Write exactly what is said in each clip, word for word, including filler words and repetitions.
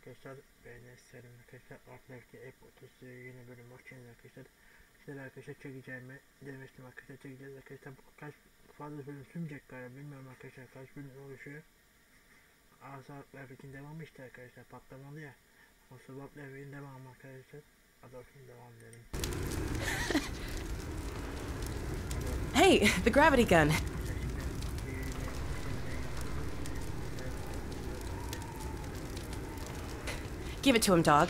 arkadaşlar. Beğeni isterim arkadaşlar. Artnav'daki App otuz yeni bölüm hoş geldiniz arkadaşlar. Sizlere arkadaşlar çekeceğimi demiştim arkadaşlar, çekeceğiz arkadaşlar. Kaç fazla bölüm sürmeyecek galiba, bilmiyorum arkadaşlar kaç bölüm oluşuyor. Asap Levik'in devamı işte arkadaşlar, patlamalı ya. O Asap Levik'in devamı arkadaşlar. Adolf'un devam edelim. Hey, the gravity gun. Give it to him, dog.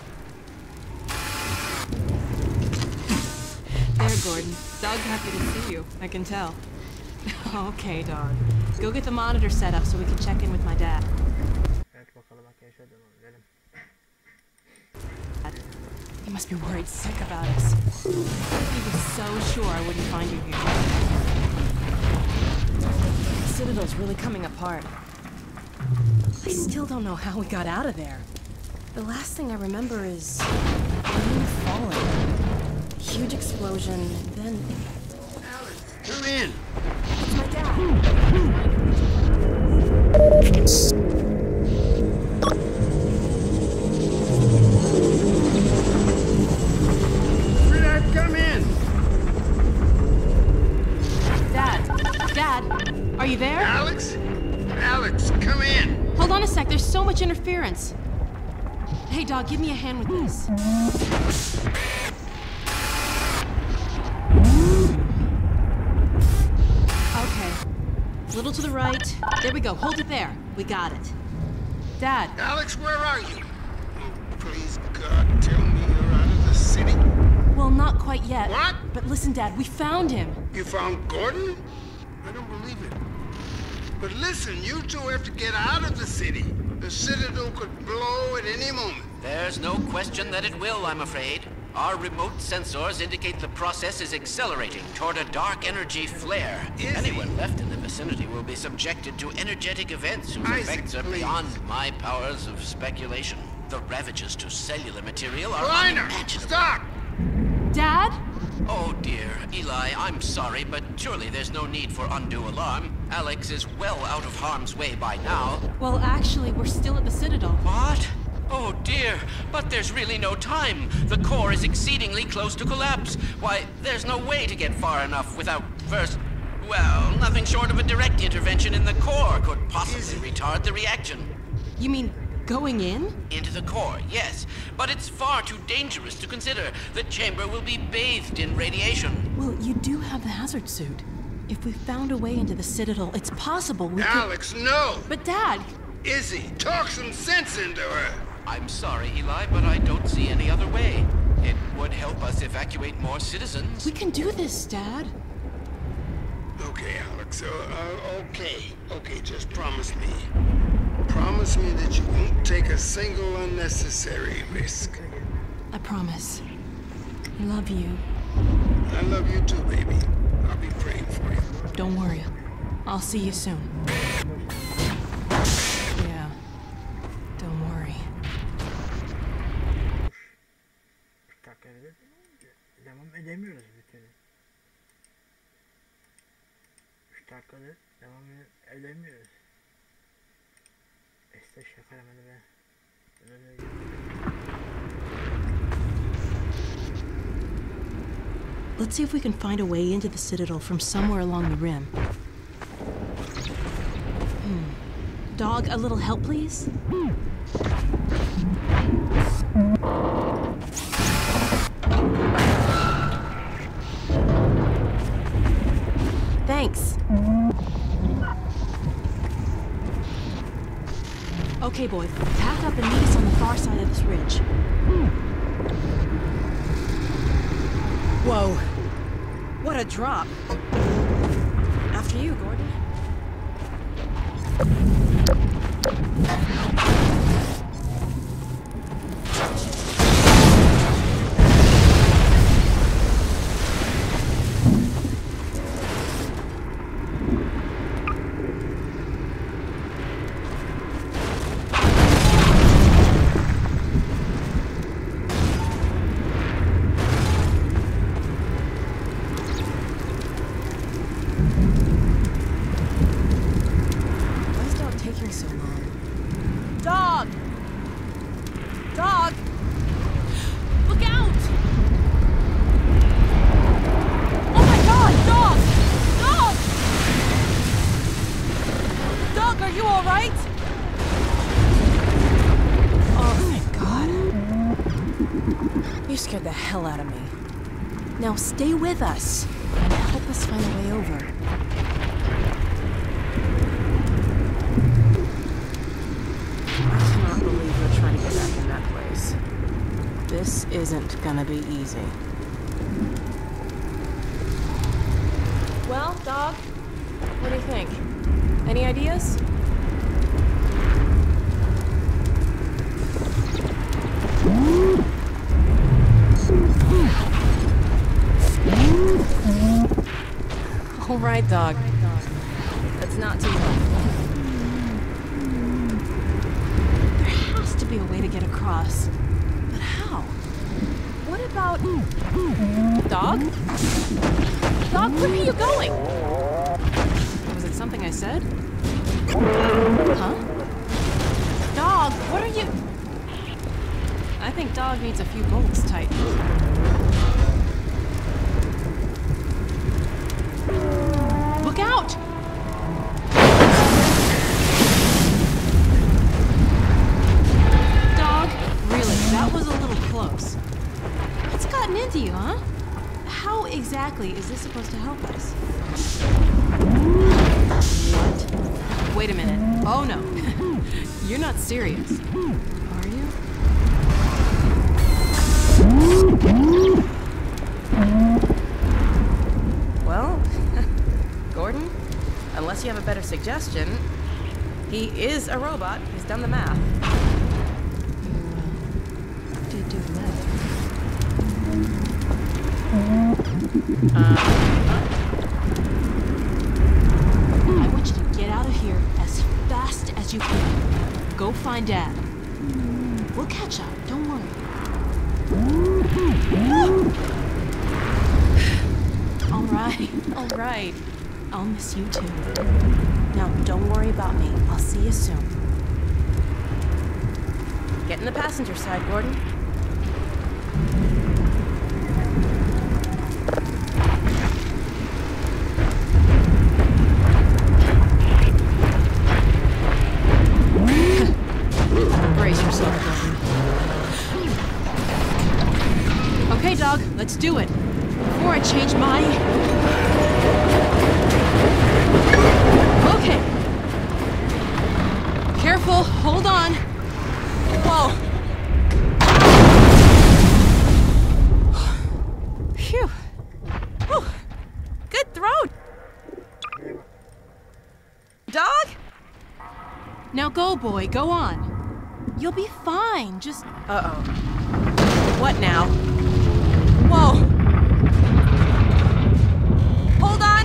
There, Gordon. Dog's happy to see you. I can tell. Okay, dog. Go get the monitor set up so we can check in with my dad. Evet bakalım arkadaşlar, devam edelim. He must be worried sick about us. He was so sure I wouldn't find you here. The Citadel's really coming apart. I still don't know how we got out of there. The last thing I remember is rain falling. Huge explosion, and then... Alex, come in! It's my dad! Dad, come in! Dad! Dad! Are you there? Alex? Alex, come in! Hold on a sec, there's so much interference. Hey, dog, give me a hand with this. Okay. A little to the right. There we go. Hold it there. We got it. Dad. Alex, where are you? Oh, please, God, tell me you're out of the city. Well, not quite yet. What? But listen, Dad, we found him. You found Gordon? I don't believe it. But listen, you two have to get out of the city. The Citadel could blow at any moment. There's no question that it will, I'm afraid. Our remote sensors indicate the process is accelerating toward a dark energy flare. Is Anyone it? left in the vicinity will be subjected to energetic events whose Isaac, effects are please. beyond my powers of speculation. The ravages to cellular material are Reiner, unimaginable. stop! Dad? Oh dear, Eli, I'm sorry, but surely there's no need for undue alarm. Alex is well out of harm's way by now. Well, actually, we're still at the Citadel. What? Oh dear, but there's really no time. The core is exceedingly close to collapse. Why, there's no way to get far enough without first... Well, nothing short of a direct intervention in the core could possibly retard the reaction. You mean going in? Into the core, yes. But it's far too dangerous to consider. The chamber will be bathed in radiation. Well, you do have the hazard suit. If we found a way into the Citadel, it's possible we could... Alex, no! But Dad! Izzy, talk some sense into her! I'm sorry, Eli, but I don't see any other way. It would help us evacuate more citizens. We can do this, Dad. Okay, Alex, uh, uh, okay. Okay, just promise me. Promise me that you won't take a single unnecessary risk. I promise. I love you. I love you too, baby. I'll be praying for you. Don't worry. I'll see you soon. Yeah. Don't worry. üç dakikada devam edemiyoruz bir türlü. üç dakikada devam edemiyoruz. İşte şakalamada be. Let's see if we can find a way into the Citadel from somewhere along the rim. Hmm. Dog, a little help, please? Thanks. Okay, boy. Pack up and meet us on the far side of this ridge. Whoa. What a drop. After you, Gordon. Dog! Look out! Oh my god, dog! Dog! Dog, are you alright? Oh, thank god. You scared the hell out of me. Now stay with us and help us find a way over. I cannot believe we're trying to get back in that place. This isn't gonna be easy. Well, dog, what do you think? Any ideas? All right, dog. That's not too bad. There has to be a way to get across. But how? What about... Dog? Dog, where are you going? Was it something I said? Huh? Dog, what are you... I think Dog needs a few bolts tightened. Look out! Dog, really, that was a little close. What's gotten into you, huh? How exactly is this supposed to help us? What? Wait a minute. Oh no. You're not serious. Are you? Well, Gordon, unless you have a better suggestion, he is a robot. He's done the math. What do you do with that? Uh, I want you to get out of here as fast as you can. Go find Dad. We'll catch up. Don't worry. All right, all right. I'll miss you too. Now, don't worry about me. I'll see you soon. Get in the passenger side, Gordon. Brace yourself, Gordon. Okay, dog, let's do it. Before I change my... Okay. Careful, hold on. Whoa. Phew. Whew. Good throw. Dog? Now go, boy, go on. You'll be fine, just... Uh-oh. What now? Whoa. Hold on.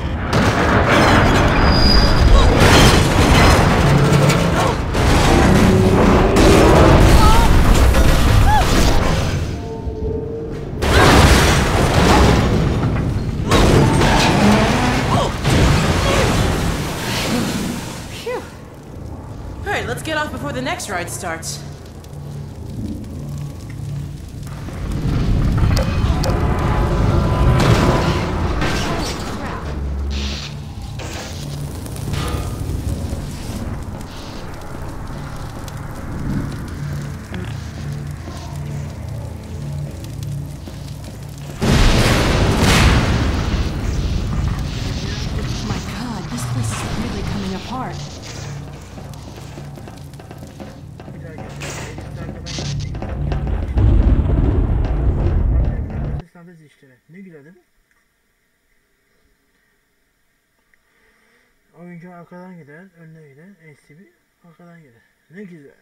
Phew. All right, let's get off before the next ride starts. Ne güzel değil mi? Oyuncu arkadan gider, önüne gider, S C B arkadan gider. Ne güzel.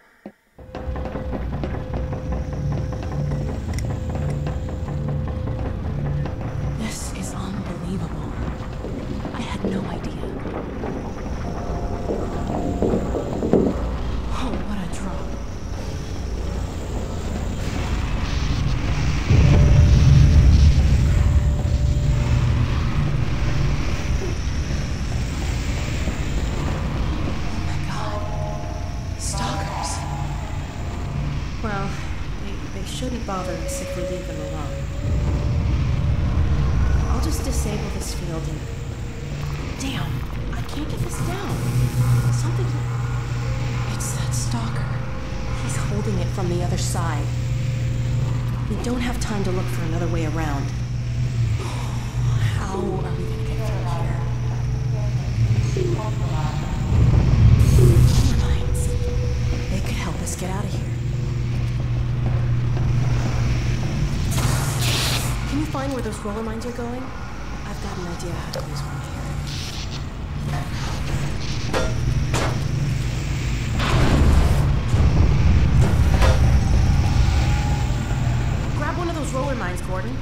This is unbelievable. I had no idea. Oh, what a drop. shouldn't bother us if we leave them alone. I'll just disable this field and... Damn, I can't get this down. Something... It's that stalker. He's holding it from the other side. We don't have time to look for another way around. How are we gonna get through here? Roller mines. They could help us get out of here. Can you find where those roller mines are going? I've got an idea how to use one here. Grab one of those roller mines, Gordon.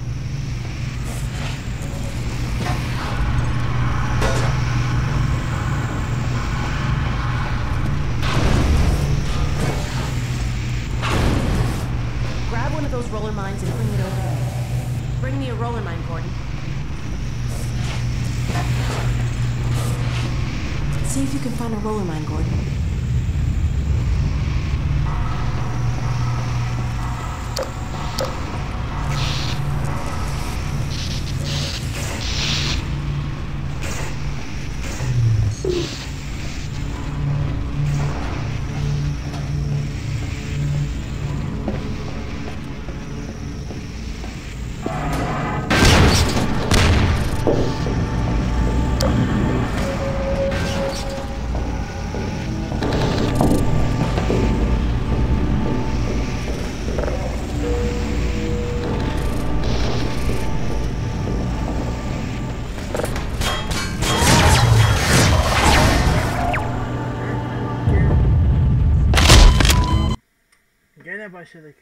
Grab one of those roller mines and bring it over here. Bring me a roller mine, Gordon. See if you can find a roller mine, Gordon. Gene başladık.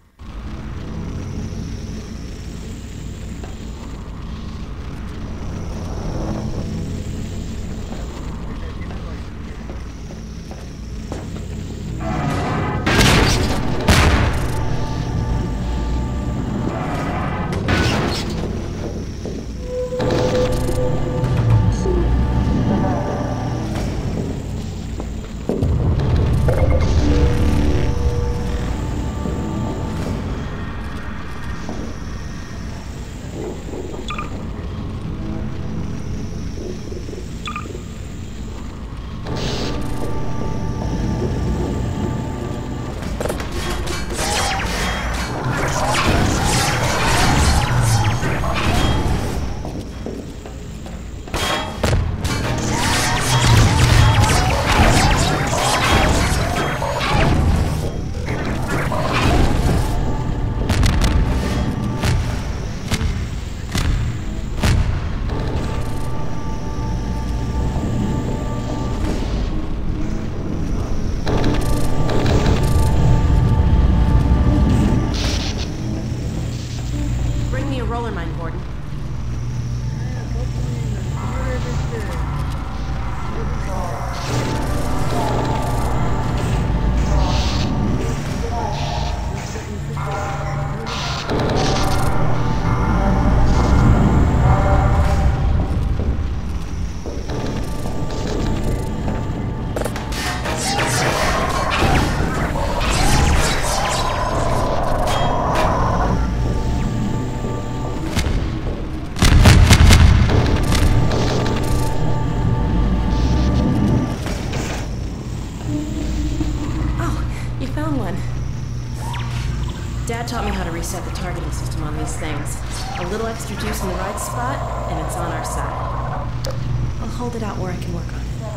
Dad taught me how to reset the targeting system on these things. A little extra juice in the right spot, and it's on our side. I'll hold it out where I can work on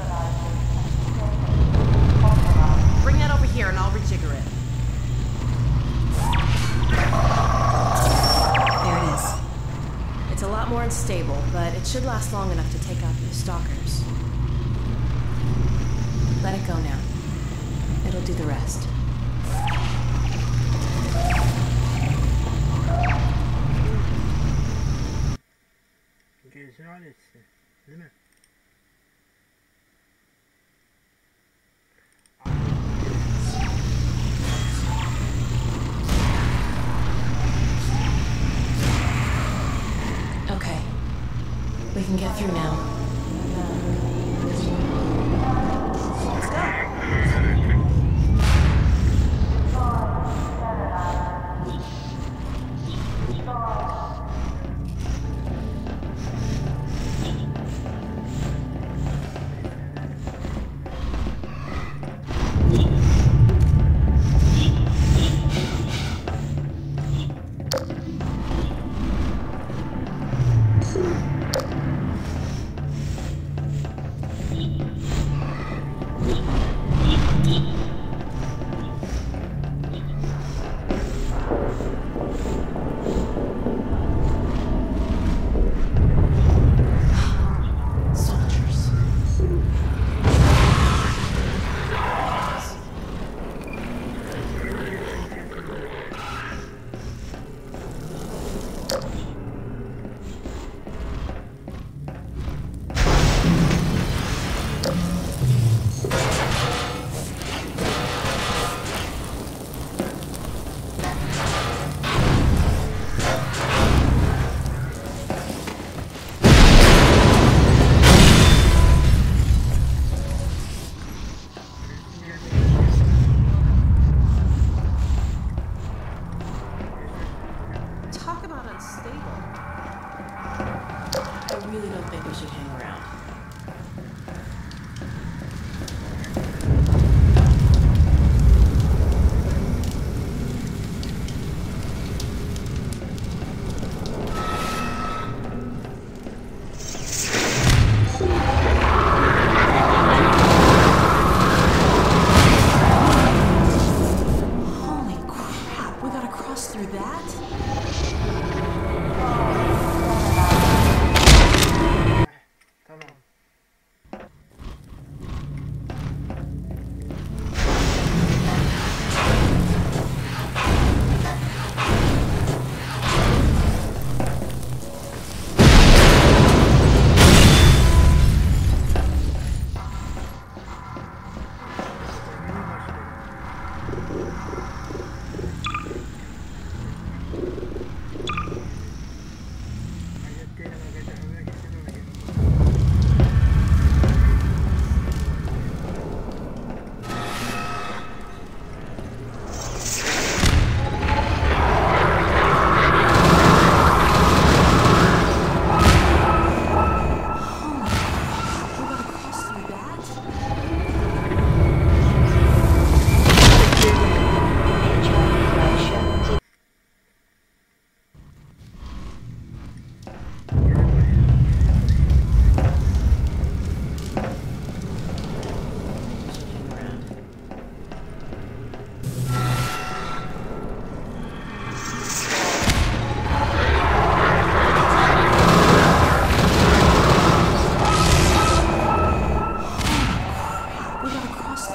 it. Bring that over here and I'll rejigger it. There it is. It's a lot more unstable, but it should last long enough to take out those stalkers. Let it go now. It'll do the rest. Gerisini halletsin, değil mi? Okay. We can get through now. Let's go.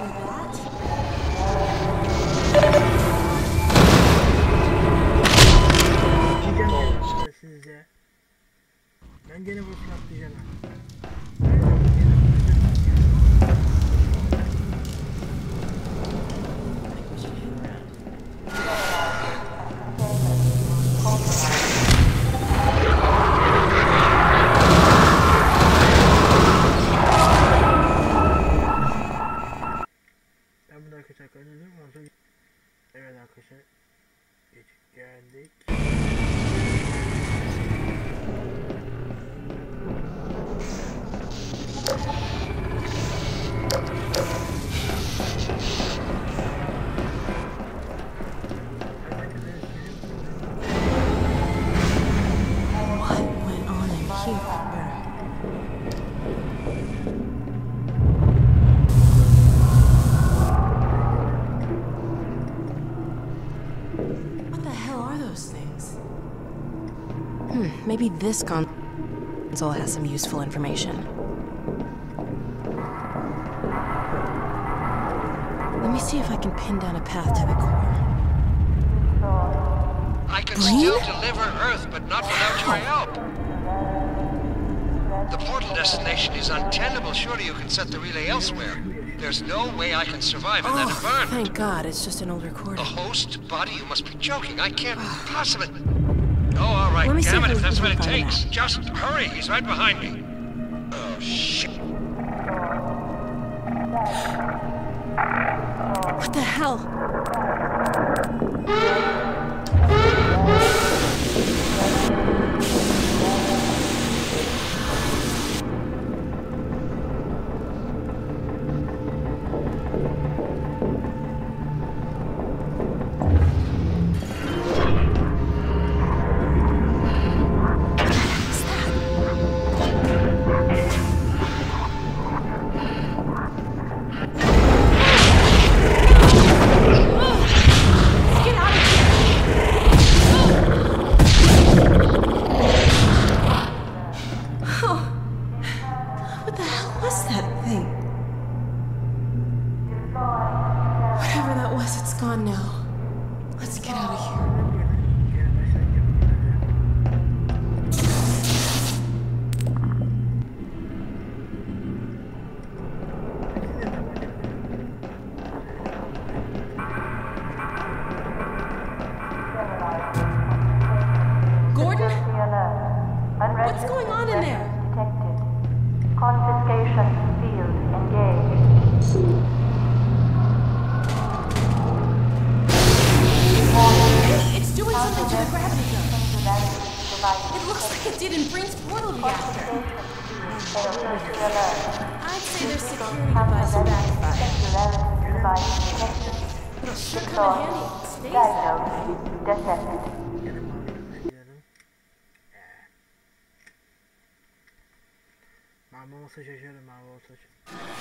Diyeceğim ben size. Ben gene bu atlayacağım. Ben bunu arkadaşlar kaydediyorum. Evet arkadaşlar. Geçip geldik. What went on in here? What the hell are those things? Hmm, maybe this console has some useful information. Let me see if I can pin down a path to the core. I can Breen? still deliver Earth, but not without your help. The portal destination is untenable. Surely you can set the relay elsewhere. There's no way I can survive in that Oh, environment. thank God, it's just an old The recording. host, buddy, you must be joking. I can't possibly... Oh, all right, Let me see damn if it, if we that's can what it find a takes. map. Just hurry, he's right behind me. Oh, shit. What the hell? Get out of What's going on in there? Detected. Confiscation field engaged. It's doing something to the gravity gun. It looks like it did in Breen's portal reactor. I'd say their security device backfired. It'll sure come in handy if it stays there. Detected. Mavi olsa şaşarım, mavi olsa şaşarım.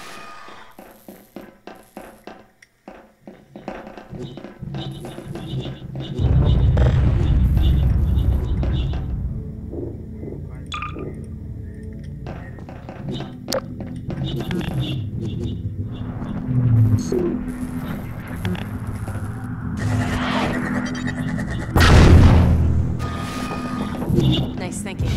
Nice thinking.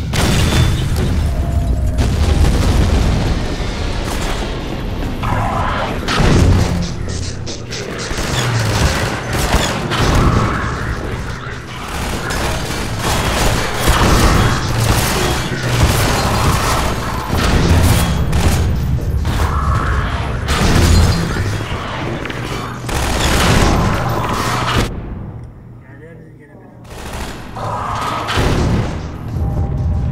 Geldiler bizim gene bir.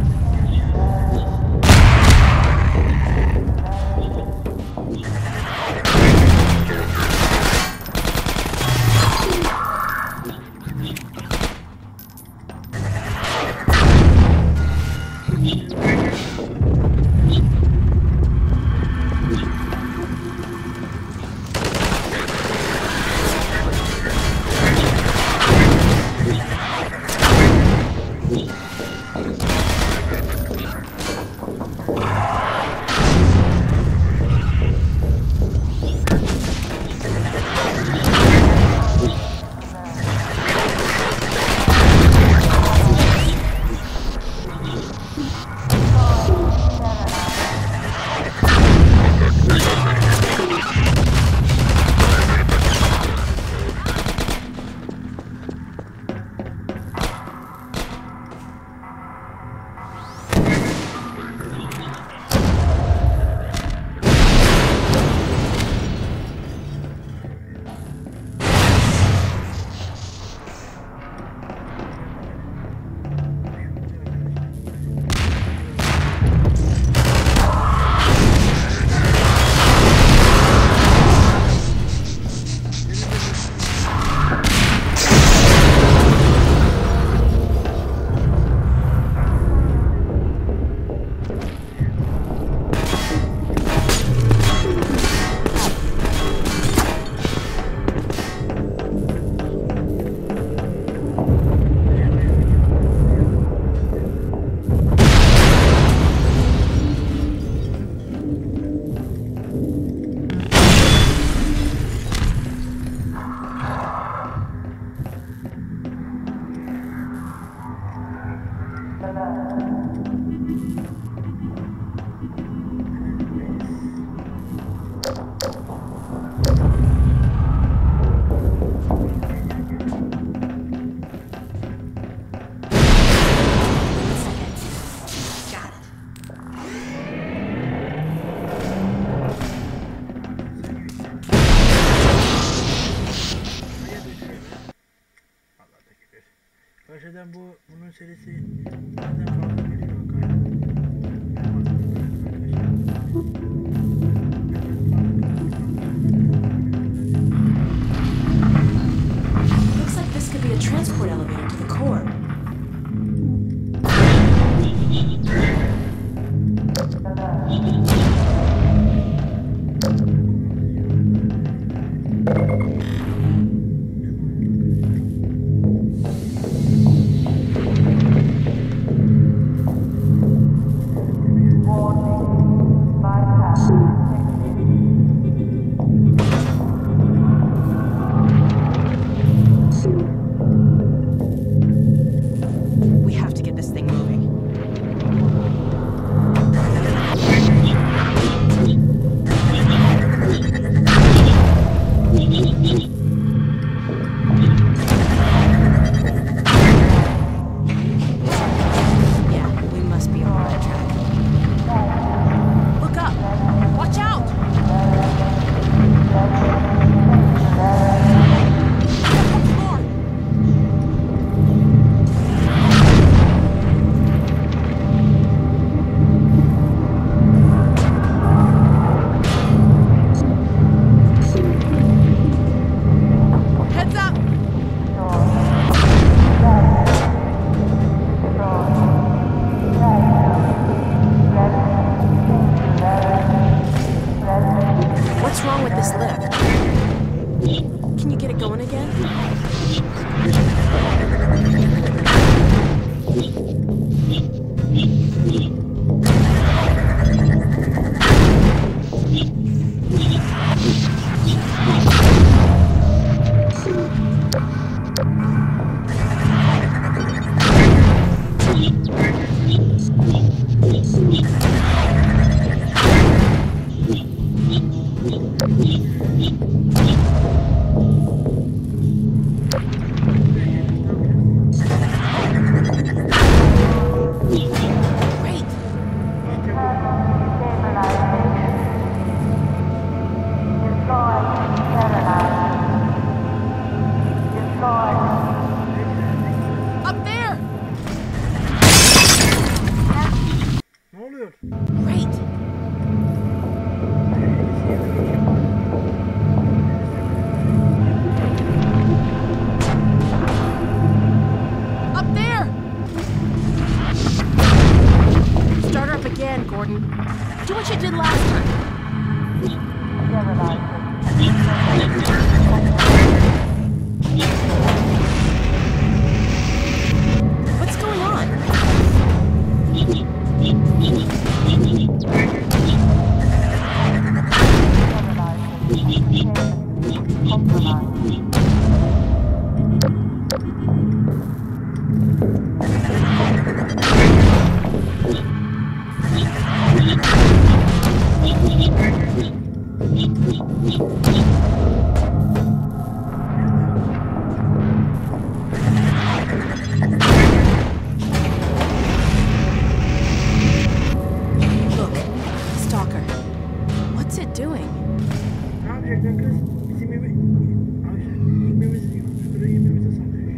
Neden bu bunun serisi neden fazla geliyor galiba. Looks like this could be a transport elevator to the core. We have to get this thing moving. Yeah, we must be on the right track. Look up! Watch out! More! Heads up! What's wrong with this lift? Can you get it going again? Great. Up there! Ne oluyor? Great. Up there! Start her up again, Gordon. Do what you did last time. What's going on? Look, Stalker. What's it doing? Ne yapacaksın kız? Bizim evi... Ayşe, ekmeğimizi yiyor. Şurada yemeğimizi sallıyor.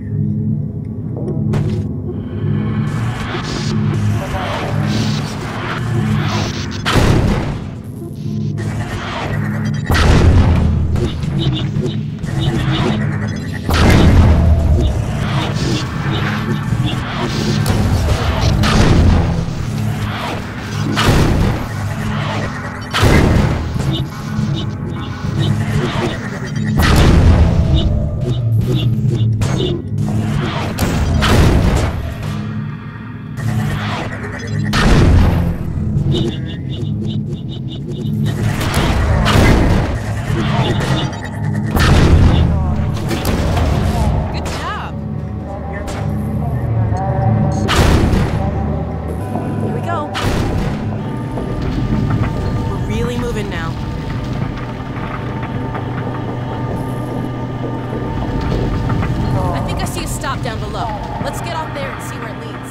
Good job! Here we go. We're really moving now. I think I see a stop down below. Let's get out there and see where it leads.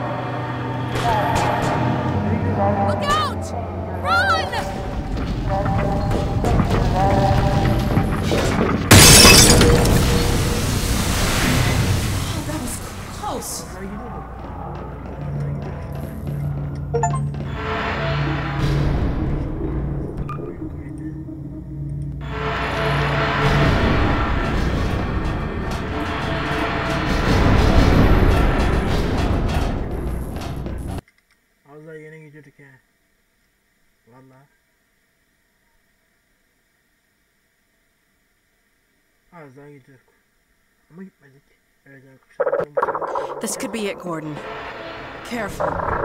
Look out! Run! Oh, that was close. Az daha gidiyorduk. Ama gitmedik. Evet arkadaşlar. This could be it, Gordon. Careful.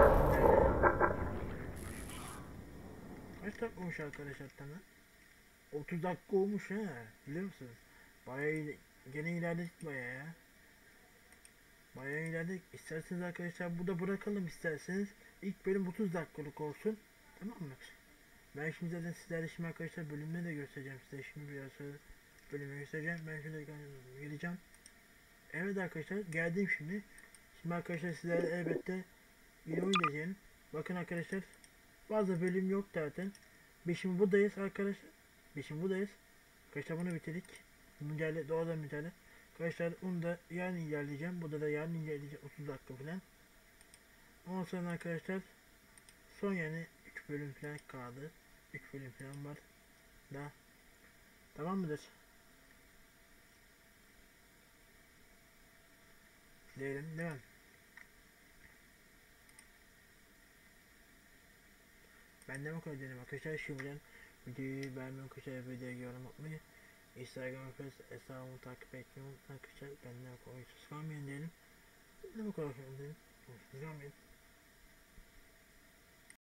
Kaç dakika olmuş arkadaşlar tamam? otuz dakika olmuş ha. Biliyor musunuz? Bayağı il- gene ilerledik bayağı ya. Bayağı ilerledik. İsterseniz arkadaşlar burada bırakalım isterseniz. İlk bölüm otuz dakikalık olsun. Tamam mı? Ben şimdi zaten sizlerle şimdi arkadaşlar bölümleri de göstereceğim size. Şimdi biraz sonra bölümü göstereceğim. Ben şöyle geleceğim. Evet arkadaşlar geldim şimdi. Şimdi arkadaşlar sizlerle elbette yeni oyun izleyelim. Bakın arkadaşlar fazla bölüm yok zaten. Biz şimdi buradayız arkadaşlar. Biz şimdi buradayız. Arkadaşlar bunu bitirdik. Mücadele, doğadan mücadele. Arkadaşlar onu da yarın ilerleyeceğim. Burada da yarın ilerleyeceğim otuz dakika falan. Ondan sonra arkadaşlar son yani üç bölüm falan kaldı. üç bölüm falan var. Da. Tamam mıdır? Diyelim devam. Ben de bu kadar diyelim arkadaşlar. Şimdiden videoyu beğenmeyi arkadaşlar, videoyu yorum atmayı, Instagram ve Facebook hesabımı takip etmeyi unutmayın arkadaşlar. Benden kolayı susmamayın diyelim. Ben de bu kadar diyelim. Susmamayın.